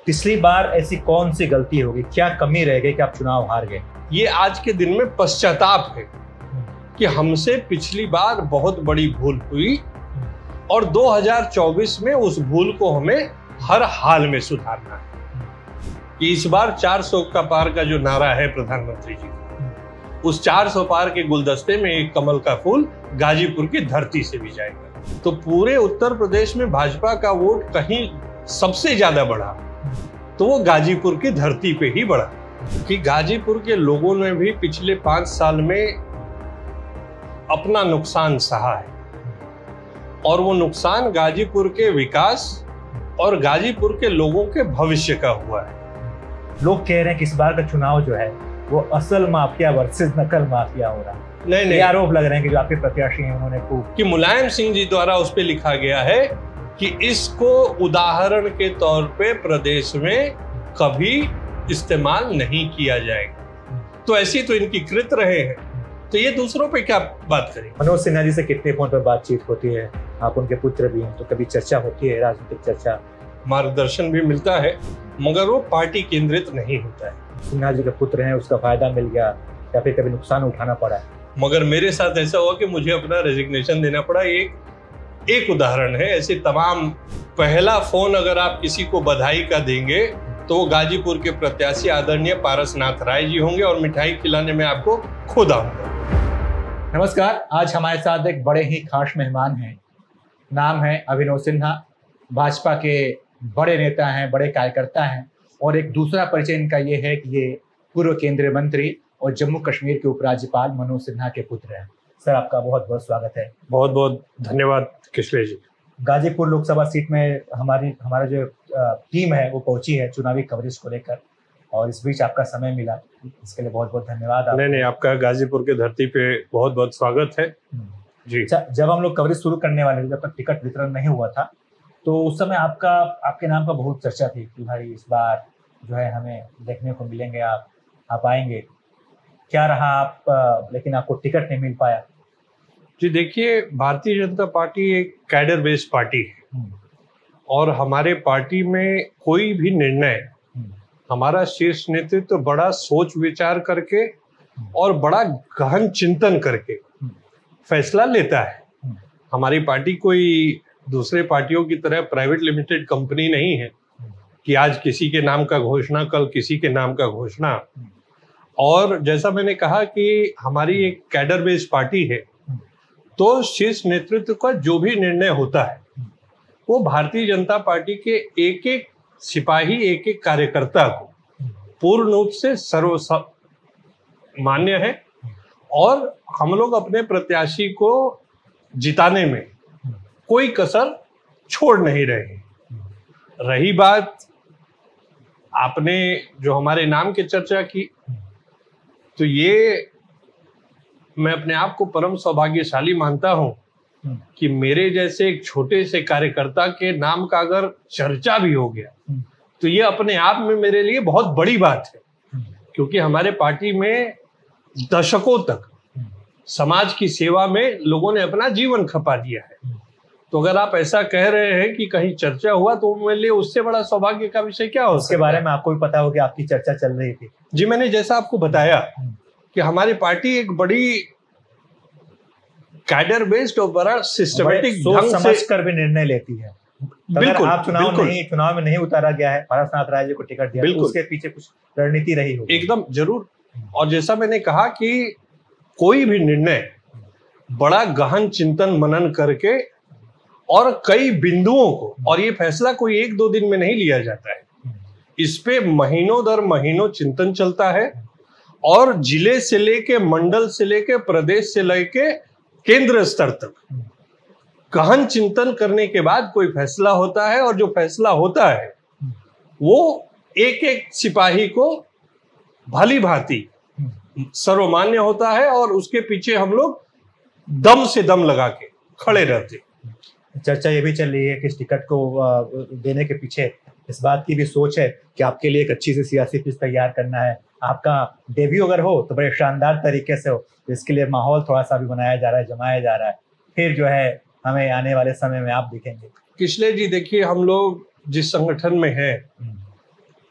पिछली बार ऐसी कौन सी गलती होगी, क्या कमी रह गई कि आप चुनाव हार गए? ये आज के दिन में पश्चाताप है कि हमसे पिछली बार बहुत बड़ी भूल हुई और 2024 में उस भूल को हमें हर हाल में सुधारना है। कि इस बार 400 का पार का जो नारा है प्रधानमंत्री जी का, उस 400 पार के गुलदस्ते में एक कमल का फूल गाजीपुर की धरती से भी जाएगा। तो पूरे उत्तर प्रदेश में भाजपा का वोट कहीं सबसे ज्यादा बढ़ा तो वो गाजीपुर की धरती पे ही बढ़ा। कि गाजीपुर के लोगों ने भी पिछले 5 साल में अपना नुकसान सहा है और वो नुकसान गाजीपुर के विकास और गाजीपुर के लोगों के भविष्य का हुआ है। लोग कह रहे हैं कि इस बार का चुनाव जो है वो असल माफिया वर्सेस नकल माफिया हो रहा है। नहीं, आरोप लग रहे हैं कि जो आपके प्रत्याशी हैं उन्होंने खूब कि मुलायम सिंह जी द्वारा उस पे लिखा गया है कि इसको उदाहरण के तौर पे प्रदेश में कभी इस्तेमाल नहीं किया जाएगा। तो ऐसी तो इनकी कृत रहे हैं, तो ये दूसरों पे क्या बात करें। मनोज सिन्हा जी से कितने फोन पर बातचीत होती है? आप उनके पुत्र भी हैं, तो कभी चर्चा होती है, राजनीतिक चर्चा, मार्गदर्शन भी मिलता है, मगर वो पार्टी केंद्रित नहीं होता है। सिन्हा जी के पुत्र हैं, उसका फायदा मिल गया या फिर कभी नुकसान उठाना पड़ा? मगर मेरे साथ ऐसा हुआ कि मुझे अपना रेजिग्नेशन देना पड़ा। एक उदाहरण है, ऐसे तमाम। पहला फोन अगर आप किसी को बधाई का देंगे तो वो गाजीपुर के प्रत्याशी आदरणीय पारसनाथ राय जी होंगे और मिठाई खिलाने में आपको खुद आऊंगा। नमस्कार, आज हमारे साथ एक बड़े ही खास मेहमान हैं। नाम है अभिनव सिन्हा, भाजपा के बड़े नेता हैं, बड़े कार्यकर्ता हैं। और एक दूसरा परिचय इनका ये है कि ये पूर्व केंद्रीय मंत्री और जम्मू कश्मीर के उपराज्यपाल मनोज सिन्हा के पुत्र हैं। सर, आपका बहुत बहुत स्वागत है। बहुत बहुत धन्यवाद किशले जी। गाजीपुर लोकसभा सीट में हमारा जो टीम है वो पहुंची है चुनावी कवरेज को लेकर, और इस बीच आपका समय मिला, इसके लिए बहुत बहुत धन्यवाद। नहीं, आपका गाजीपुर के धरती पे बहुत बहुत स्वागत है जी। जब हम लोग कवरेज शुरू करने वाले थे, जब तक टिकट वितरण नहीं हुआ था, तो उस समय आपके नाम का बहुत चर्चा थी कि भाई इस बार जो है हमें देखने को मिलेंगे, आप आएंगे। क्या रहा, आप लेकिन आपको टिकट नहीं मिल पाया? जी देखिए, भारतीय जनता पार्टी एक कैडर बेस्ड पार्टी है और हमारे पार्टी में कोई भी निर्णय हमारा शीर्ष नेतृत्व तो बड़ा सोच विचार करके और बड़ा गहन चिंतन करके फैसला लेता है। हमारी पार्टी कोई दूसरे पार्टियों की तरह प्राइवेट लिमिटेड कंपनी नहीं है कि आज किसी के नाम का घोषणा, कल किसी के नाम का घोषणा। और जैसा मैंने कहा कि हमारी एक कैडर बेस्ड पार्टी है, तो शीर्ष नेतृत्व का जो भी निर्णय होता है वो भारतीय जनता पार्टी के एक एक सिपाही, एक एक कार्यकर्ता को पूर्ण रूप से सर्वमान्य है और हम लोग अपने प्रत्याशी को जिताने में कोई कसर छोड़ नहीं रहे। रही बात आपने जो हमारे नाम की चर्चा की, तो ये मैं अपने आप को परम सौभाग्यशाली मानता हूं कि मेरे जैसे एक छोटे से कार्यकर्ता के नाम का अगर चर्चा भी हो गया तो ये अपने आप में मेरे लिए बहुत बड़ी बात है, क्योंकि हमारे पार्टी में दशकों तक समाज की सेवा में लोगों ने अपना जीवन खपा दिया है। तो अगर आप ऐसा कह रहे हैं कि कहीं चर्चा हुआ, तो मेरे लिए उससे बड़ा सौभाग्य का विषय क्या हो सकता है। उसके बारे में आपको भी पता हो कि आपकी चर्चा चल रही थी? जी, मैंने जैसा आपको बताया कि हमारी पार्टी एक बड़ी कैडर बेस्ड और बड़ा सिस्टमेटिक ढंग से समझकर भी निर्णय लेती है। बिल्कुल, आप चुनाव में नहीं उतारा गया है, पारसनाथ राय जी को टिकट दिया, तो उसके पीछे कुछ रणनीति रही होगी। एकदम जरूर। और जैसा मैंने कहा कि कोई भी निर्णय बड़ा गहन चिंतन मनन करके और कई बिंदुओं को, और ये फैसला कोई 1-2 दिन में नहीं लिया जाता है, इस पे महीनों दर महीनों चिंतन चलता है और जिले से लेके, मंडल से लेके, प्रदेश से लेके केंद्र स्तर तक गहन चिंतन करने के बाद कोई फैसला होता है। और जो फैसला होता है वो एक एक सिपाही को भली भांति सर्वमान्य होता है और उसके पीछे हम लोग दम से दम लगा के खड़े रहते। चर्चा ये भी चल रही है कि इस टिकट को देने के पीछे इस बात की भी सोच है कि आपके लिए एक अच्छी सी सियासी पिच तैयार करना है। आपका डेब्यू अगर हो तो बड़े शानदार तरीके से हो, तो इसके लिए माहौल थोड़ा सा भी बनाया जा रहा है, जमाया जा रहा है। फिर जो है हमें आने वाले समय में आप दिखेंगे। किशले जी, देखिए, हम लोग जिस संगठन में हैं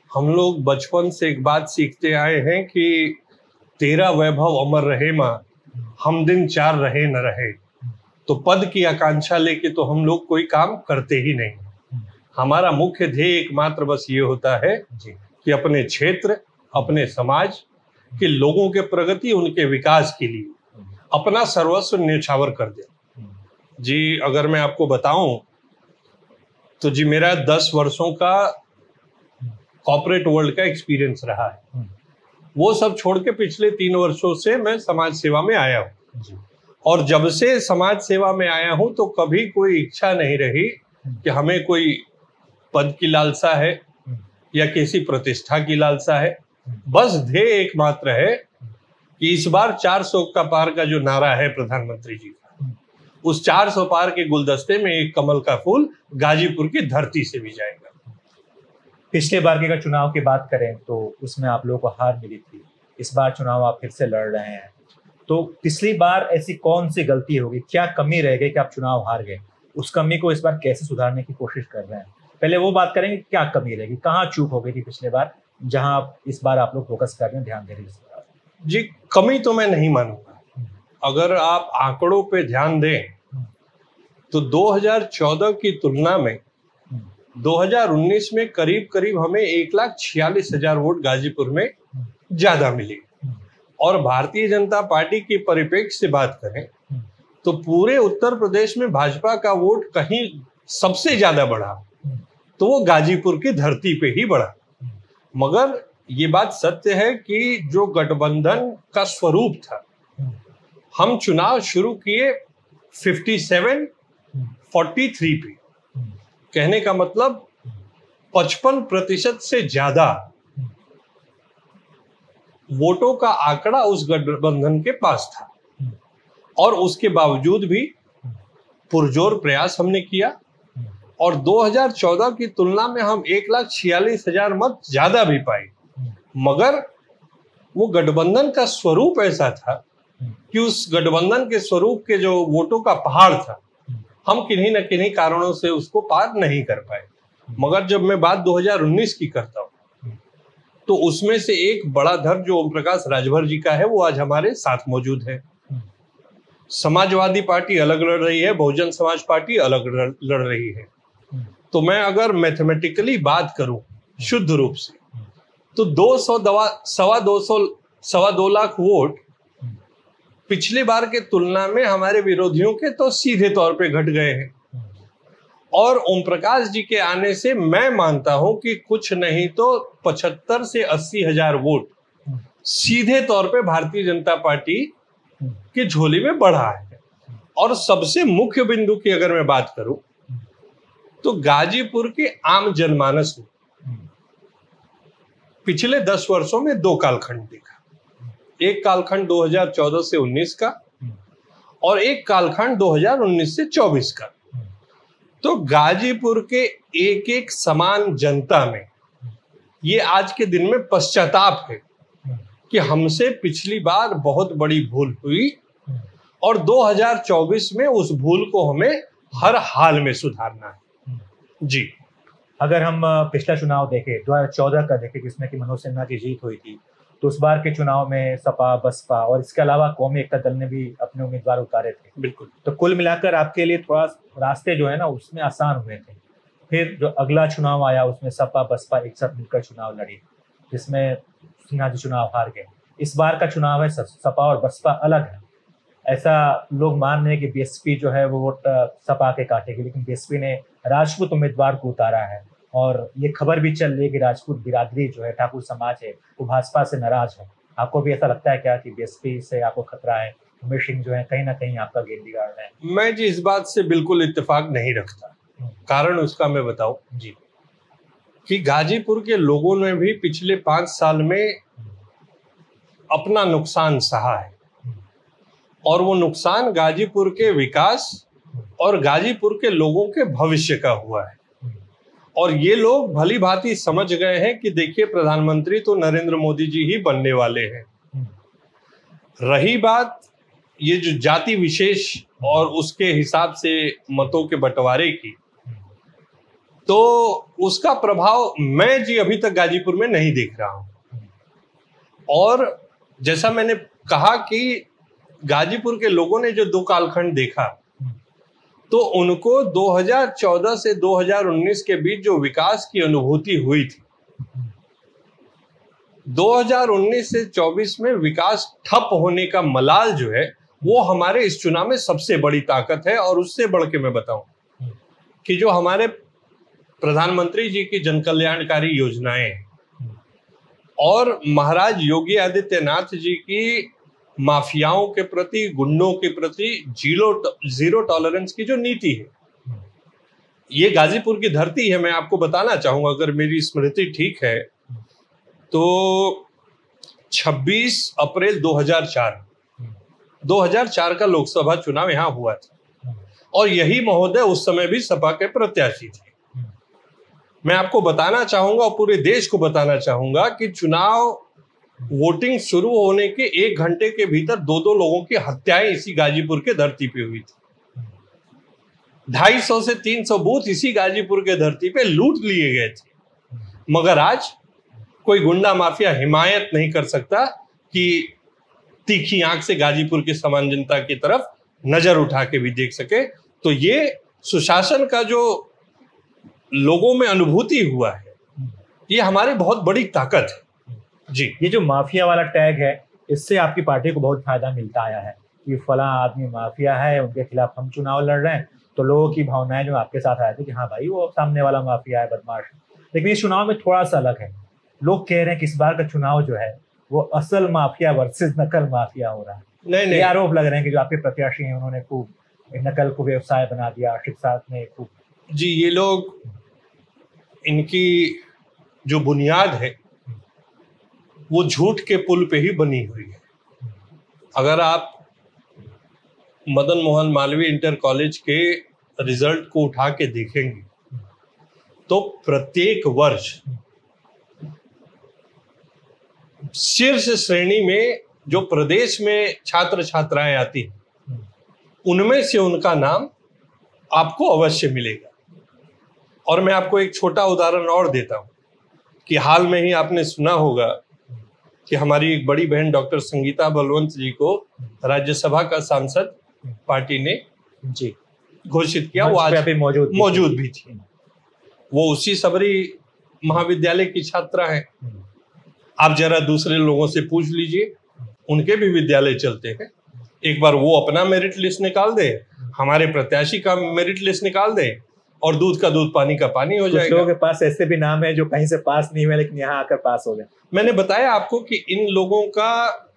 हम लोग बचपन से एक बात सीखते आए हैं कि तेरा वैभव अमर रहे माँ, हम दिन चार रहे न रहे। तो पद की आकांक्षा लेके तो हम लोग कोई काम करते ही नहीं। हमारा मुख्य ध्येय एकमात्र बस ये होता है कि अपने क्षेत्र, अपने समाज के लोगों के प्रगति, उनके विकास के लिए अपना सर्वस्व न्यौछावर कर दे। जी अगर मैं आपको बताऊं तो जी मेरा 10 वर्षों का कॉर्पोरेट वर्ल्ड का एक्सपीरियंस रहा है। वो सब छोड़ के पिछले 3 वर्षों से मैं समाज सेवा में आया हूँ। और जब से समाज सेवा में आया हूँ तो कभी कोई इच्छा नहीं रही कि हमें कोई पद की लालसा है या किसी प्रतिष्ठा की लालसा है। बस ध्येय एकमात्र है कि इस बार 400 का पार का जो नारा है प्रधानमंत्री जी का, उस 400 पार के गुलदस्ते में एक कमल का फूल गाजीपुर की धरती से भी जाएगा। पिछले बार के अगर चुनाव की बात करें तो उसमें आप लोगों को हार मिली थी। इस बार चुनाव आप फिर से लड़ रहे हैं, तो पिछली बार ऐसी कौन सी गलती होगी, क्या कमी रह गई कि आप चुनाव हार गए? उस कमी को इस बार कैसे सुधारने की कोशिश कर रहे हैं? पहले वो बात करेंगे, क्या कमी रहेगी, कहाँ चूक हो गई थी पिछले बार, जहां इस बार आप लोग फोकस कर रहे हैं, ध्यान दे रहे हैं? जी कमी तो मैं नहीं मानूंगा। अगर आप आंकड़ों पे ध्यान दें तो 2014 की तुलना में 2019 में करीब करीब हमें 1,46,000 वोट गाजीपुर में ज्यादा मिले। और भारतीय जनता पार्टी की परिप्रेक्ष्य से बात करें तो पूरे उत्तर प्रदेश में भाजपा का वोट कहीं सबसे ज्यादा बढ़ा तो वो गाजीपुर की धरती पे ही बढ़ा। मगर ये बात सत्य है कि जो गठबंधन का स्वरूप था, हम चुनाव शुरू किए 57-43 पे, कहने का मतलब 55% से ज्यादा वोटों का आंकड़ा उस गठबंधन के पास था। और उसके बावजूद भी पुरजोर प्रयास हमने किया और 2014 की तुलना में हम 1,46,000 मत ज्यादा भी पाए। मगर वो गठबंधन का स्वरूप ऐसा था कि उस गठबंधन के स्वरूप के जो वोटों का पहाड़ था, हम किन्हीं न किन्हीं कारणों से उसको पार नहीं कर पाए। मगर जब मैं बात 2019 की करता हूँ तो उसमें से एक बड़ा धर जो ओम प्रकाश राजभर जी का है वो आज हमारे साथ मौजूद है। समाजवादी पार्टी अलग लड़ रही है, बहुजन समाज पार्टी अलग लड़ रही है। तो मैं अगर मैथमेटिकली बात करूं शुद्ध रूप से तो 200 लाख वोट पिछली बार के तुलना में हमारे विरोधियों के तो सीधे तौर पे घट गए हैं। और ओम प्रकाश जी के आने से मैं मानता हूं कि कुछ नहीं तो 75 से 80 हजार वोट सीधे तौर पे भारतीय जनता पार्टी की झोली में बढ़ा है। और सबसे मुख्य बिंदु की अगर मैं बात करूं तो गाजीपुर के आम जनमानस ने पिछले 10 वर्षों में 2 कालखंड देखा। एक कालखंड 2014 से 19 का और एक कालखंड 2019 से 24 का। तो गाजीपुर के एक एक समान जनता में ये आज के दिन में पश्चाताप है कि हमसे पिछली बार बहुत बड़ी भूल हुई और 2024 में उस भूल को हमें हर हाल में सुधारना है। जी अगर हम पिछला चुनाव देखें 2014 का देखें जिसमें कि मनोज सिन्हा की जीत हुई थी, तो उस बार के चुनाव में सपा, बसपा और इसके अलावा कौमी एकता दल ने भी अपने उम्मीदवार उतारे थे। बिल्कुल। तो कुल मिलाकर आपके लिए थोड़ा रास्ते जो है ना उसमें आसान हुए थे। फिर जो अगला चुनाव आया उसमें सपा बसपा एक साथ मिलकर चुनाव लड़ी, जिसमें सिन्हा जी चुनाव हार गए। इस बार का चुनाव है सपा और बसपा अलग है। ऐसा लोग मान रहे हैं कि बीएसपी जो है वो वोट सपा के काटेगी, लेकिन बीएसपी ने राजपूत उम्मीदवार को उतारा है। और ये खबर भी चल रही है कि राजपूत बिरादरी जो है, ठाकुर समाज है, वो भाजपा से नाराज है। आपको भी ऐसा लगता है क्या कि बीएसपी से आपको खतरा है? उमेश सिंह जो है कहीं ना कहीं आपका गेम बिगाड़ रहे हैं? मैं जी इस बात से बिल्कुल इत्तेफाक नहीं रखता। कारण उसका मैं बताऊं जी कि गाजीपुर के लोगों ने भी पिछले 5 साल में अपना नुकसान सहा है और वो नुकसान गाजीपुर के विकास और गाजीपुर के लोगों के भविष्य का हुआ है। और ये लोग भली भांति समझ गए हैं कि देखिए प्रधानमंत्री तो नरेंद्र मोदी जी ही बनने वाले हैं। रही बात ये जो जाति विशेष और उसके हिसाब से मतों के बंटवारे की, तो उसका प्रभाव मैं जी अभी तक गाजीपुर में नहीं देख रहा हूं। और जैसा मैंने कहा कि गाजीपुर के लोगों ने जो 2 कालखंड देखा, तो उनको 2014 से 2019 के बीच जो विकास की अनुभूति हुई थी, 2019 से 24 में विकास ठप होने का मलाल जो है वो हमारे इस चुनाव में सबसे बड़ी ताकत है। और उससे बढ़ के मैं बताऊं कि जो हमारे प्रधानमंत्री जी की जनकल्याणकारी योजनाएं और महाराज योगी आदित्यनाथ जी की माफियाओं के प्रति, गुंडों के प्रति जीरो टॉलरेंस की जो नीति है, ये गाजीपुर की धरती है। मैं आपको बताना चाहूंगा, अगर मेरी स्मृति ठीक है तो 26 अप्रैल 2004 का लोकसभा चुनाव यहां हुआ था और यही महोदय उस समय भी सपा के प्रत्याशी थे। मैं आपको बताना चाहूंगा और पूरे देश को बताना चाहूंगा कि चुनाव वोटिंग शुरू होने के 1 घंटे के भीतर 2 लोगों की हत्याएं इसी गाजीपुर के धरती पे हुई थी। 250 से 300 बूथ इसी गाजीपुर के धरती पे लूट लिए गए थे। मगर आज कोई गुंडा माफिया हिमायत नहीं कर सकता कि तीखी आंख से गाजीपुर की सामान्य जनता की तरफ नजर उठा के भी देख सके। तो ये सुशासन का जो लोगों में अनुभूति हुआ है, ये हमारी बहुत बड़ी ताकत है जी। ये जो माफिया वाला टैग है, इससे आपकी पार्टी को बहुत फायदा मिलता आया है कि फला आदमी माफिया है, उनके खिलाफ हम चुनाव लड़ रहे हैं, तो लोगों की भावनाएं जो आपके साथ आए थे कि हाँ भाई वो सामने वाला माफिया है, बदमाश। लेकिन इस चुनाव में थोड़ा सा अलग है। लोग कह रहे हैं कि इस बार का चुनाव जो है वो असल माफिया वर्सेस नकल माफिया हो रहा है। नहीं, ये आरोप लग रहे हैं कि जो आपके प्रत्याशी हैं उन्होंने खूब नकल को व्यवसाय बना दिया, शिक्षा में खूब। जी, ये लोग, इनकी जो बुनियाद है वो झूठ के पुल पे ही बनी हुई है। अगर आप मदन मोहन मालवीय इंटर कॉलेज के रिजल्ट को उठा के देखेंगे तो प्रत्येक वर्ष शीर्ष श्रेणी में जो प्रदेश में छात्र छात्राएं आती हैं उनमें से उनका नाम आपको अवश्य मिलेगा। और मैं आपको एक छोटा उदाहरण और देता हूं कि हाल में ही आपने सुना होगा कि हमारी एक बड़ी बहन डॉक्टर संगीता बलवंत जी को राज्यसभा का सांसद पार्टी ने जी घोषित किया। वो आज मौजूद भी थी। वो उसी सबरी महाविद्यालय की छात्रा है। आप जरा दूसरे लोगों से पूछ लीजिए, उनके भी विद्यालय चलते हैं। एक बार वो अपना मेरिट लिस्ट निकाल दे, हमारे प्रत्याशी का मेरिट लिस्ट निकाल दे और दूध का दूध पानी का पानी हो जाएगा। लोगों के पास ऐसे भी नाम है जो कहीं से पास नहीं हुए लेकिन यहाँ आकर पास हो गए। मैंने बताया आपको कि इन लोगों का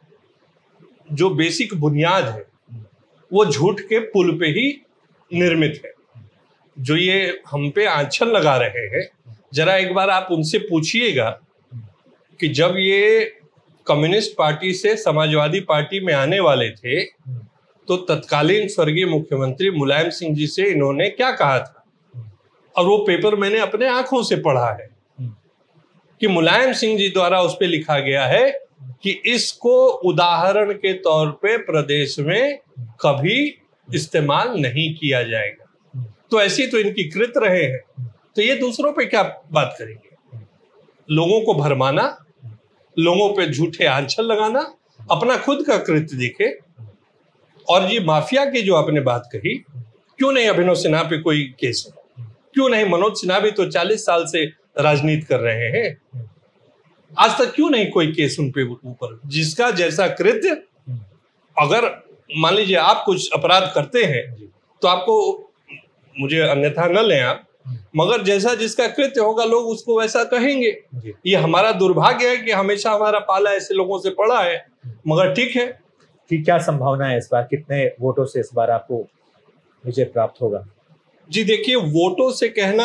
जो बेसिक बुनियाद है वो झूठ के पुल पे ही निर्मित है। जो ये हम पे आंचल लगा रहे हैं, जरा एक बार आप उनसे पूछिएगा कि जब ये कम्युनिस्ट पार्टी से समाजवादी पार्टी में आने वाले थे तो तत्कालीन स्वर्गीय मुख्यमंत्री मुलायम सिंह जी से इन्होंने क्या कहा था। और वो पेपर मैंने अपने आंखों से पढ़ा है कि मुलायम सिंह जी द्वारा उस पे लिखा गया है कि इसको उदाहरण के तौर पे प्रदेश में कभी इस्तेमाल नहीं किया जाएगा। तो ऐसी तो इनकी कृत रहे हैं, तो ये दूसरों पे क्या बात करेंगे। लोगों को भरमाना, लोगों पे झूठे आंचल लगाना, अपना खुद का कृत्य दिखे। और ये माफिया की जो आपने बात कही, क्यों नहीं अभिनव सिन्हा पे कोई केस है? क्यों नहीं? मनोज सिन्हा भी तो 40 साल से राजनीति कर रहे हैं, आज तक क्यों नहीं कोई केस उन पे ऊपर? जिसका जैसा कृत्य, अगर मान लीजिए आप कुछ अपराध करते हैं तो आपको, मुझे अन्यथा न लें आप, मगर जैसा जिसका कृत्य होगा लोग उसको वैसा कहेंगे। ये हमारा दुर्भाग्य है कि हमेशा हमारा पाला ऐसे लोगों से पड़ा है, मगर ठीक है। कि क्या संभावना है इस बार, कितने वोटों से इस बार आपको विजय प्राप्त होगा? जी देखिए, वोटों से कहना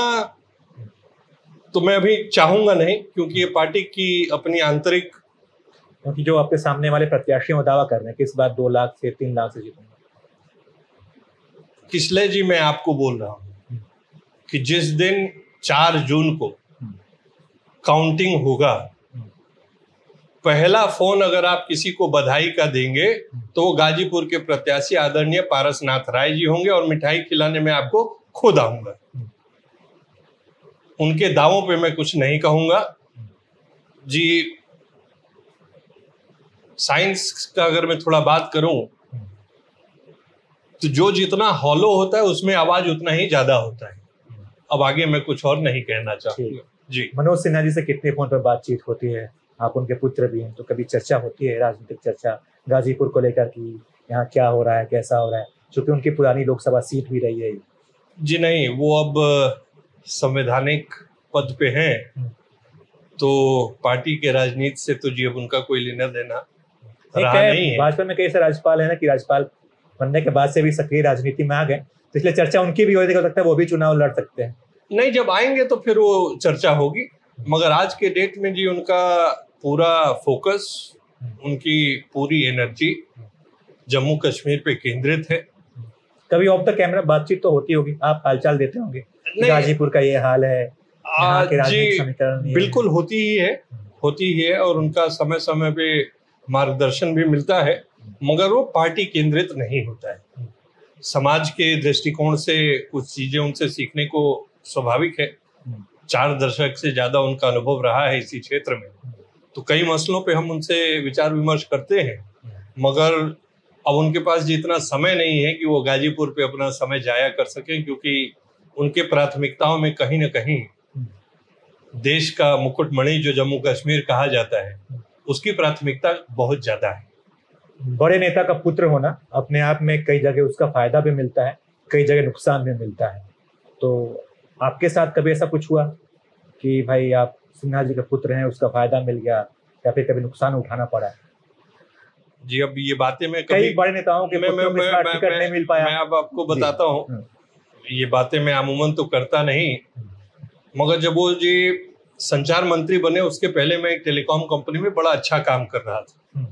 तो मैं अभी चाहूंगा नहीं, क्योंकि ये पार्टी की अपनी आंतरिक, क्योंकि जो आपके सामने वाले प्रत्याशी दावा कर रहे हैं कि इस बार 2 लाख से 3 लाख से जीतूंगा। किसले जी, मैं आपको बोल रहा हूं कि जिस दिन 4 जून को काउंटिंग होगा, पहला फोन अगर आप किसी को बधाई का देंगे तो वो गाजीपुर के प्रत्याशी आदरणीय पारसनाथ राय जी होंगे और मिठाई खिलाने में आपको खुद आऊंगा। उनके दावों पे मैं कुछ नहीं कहूंगा जी। साइंस का अगर मैं थोड़ा बात करूं तो जो जितना हॉलो होता है उसमें आवाज उतना ही ज्यादा होता है। अब आगे मैं कुछ और नहीं कहना चाहूंगा जी। मनोज सिन्हा जी से कितने फोन पर बातचीत होती है? आप उनके पुत्र भी हैं, तो कभी चर्चा होती है, राजनीतिक चर्चा गाजीपुर को लेकर कि यहाँ क्या हो रहा है, कैसा हो रहा है, क्योंकि उनकी पुरानी लोकसभा सीट भी रही है? जी नहीं, वो अब संवैधानिक पद पे हैं, तो पार्टी के राजनीति से तो जी अब उनका कोई लेना देना रहा नहीं है। भाजपा में कई सारे राज्यपाल है ना कि राज्यपाल बनने के बाद से भी सक्रिय राजनीति में आ गए, तो इसलिए चर्चा उनकी भी हो सकता है, वो भी चुनाव लड़ सकते हैं। नहीं, जब आएंगे तो फिर वो चर्चा होगी, मगर आज के डेट में जी उनका पूरा फोकस, उनकी पूरी एनर्जी जम्मू कश्मीर पे केंद्रित है। कभी ऑफ द कैमरा बातचीत तो होती होगी, आप हालचाल देते होंगे, गाजीपुर का ये हाल है, यहाँ के राजनीतिक समीकरण? बिल्कुल होती ही है और उनका समय समय पे मार्गदर्शन भी मिलता है, मगर वो पार्टी केंद्रित नहीं होता है। समाज के दृष्टिकोण से कुछ चीजें उनसे सीखने को स्वाभाविक है। 4 दशक से ज्यादा उनका अनुभव रहा है इसी क्षेत्र में, तो कई मसलों पे हम उनसे विचार विमर्श करते हैं, मगर अब उनके पास जितना समय नहीं है कि वो गाजीपुर पे अपना समय जाया कर सकें, क्योंकि उनके प्राथमिकताओं में कहीं ना कहीं देश का मुकुटमणि जो जम्मू कश्मीर कहा जाता है, उसकी प्राथमिकता बहुत ज्यादा है। बड़े नेता का पुत्र होना अपने आप में कई जगह उसका फायदा भी मिलता है, कई जगह नुकसान भी मिलता है। तो आपके साथ कभी ऐसा कुछ हुआ कि भाई आप सिन्हा जी के पुत्र हैं, उसका फायदा मिल गया, या फिर कभी नुकसान उठाना पड़ा? जी अब ये बातें मैं कई बड़े नेताओं के पुत्रों को टिकट नहीं मिल पाया। मैं अब आपको बताता हूँ, ये बातें मैं अमूमन तो करता नहीं, मगर जब वो जी संचार मंत्री बने उसके पहले मैं एक टेलीकॉम कंपनी में बड़ा अच्छा काम कर रहा था,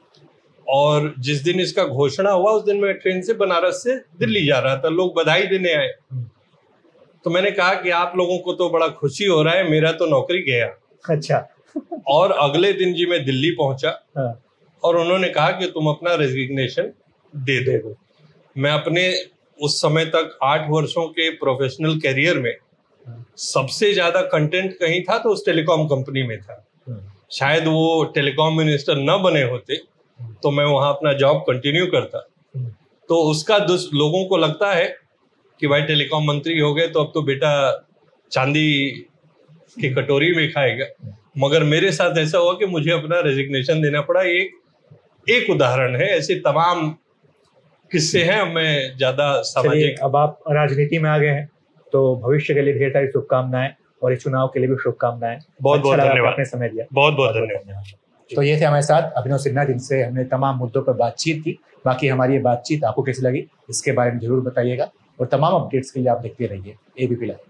और जिस दिन इसका घोषणा हुआ उस दिन मैं ट्रेन से बनारस से दिल्ली जा रहा था, लोग बधाई देने आए, तो मैंने कहा कि आप लोगों को तो बड़ा खुशी हो रहा है, मेरा तो नौकरी गया। अच्छा। और अगले दिन जी मैं दिल्ली पहुंचा और उन्होंने कहा कि तुम अपना रेजिग्नेशन दे दो। मैं अपने उस समय तक 8 वर्षों के प्रोफेशनल कैरियर में सबसे ज्यादा कंटेंट कहीं था तो उस टेलीकॉम कंपनी में था। शायद वो टेलीकॉम मिनिस्टर न बने होते तो मैं वहां अपना जॉब कंटिन्यू करता। तो उसका लोगों को लगता है कि भाई टेलीकॉम मंत्री हो गए तो अब तो बेटा चांदी की कटोरी में खाएगा, मगर मेरे साथ ऐसा हुआ कि मुझे अपना रेजिग्नेशन देना पड़ा। एक उदाहरण है, ऐसे तमाम किस्से हैं। मैं ज्यादा सामाजिक, अब आप राजनीति में आ गए हैं तो भविष्य के लिए ढेर सारी शुभकामनाएं, और इस चुनाव के लिए भी शुभकामनाएं। बहुत बहुत धन्यवाद, आपने समय दिया, बहुत बहुत धन्यवाद। तो ये थे हमारे साथ अभिनव सिन्हा, जिनसे हमने तमाम मुद्दों पर बातचीत की। बाकी हमारी ये बातचीत आपको कैसी लगी इसके बारे में जरूर बताइएगा, और तमाम अपडेट्स के लिए आप देखते रहिए एबीपी लाइव।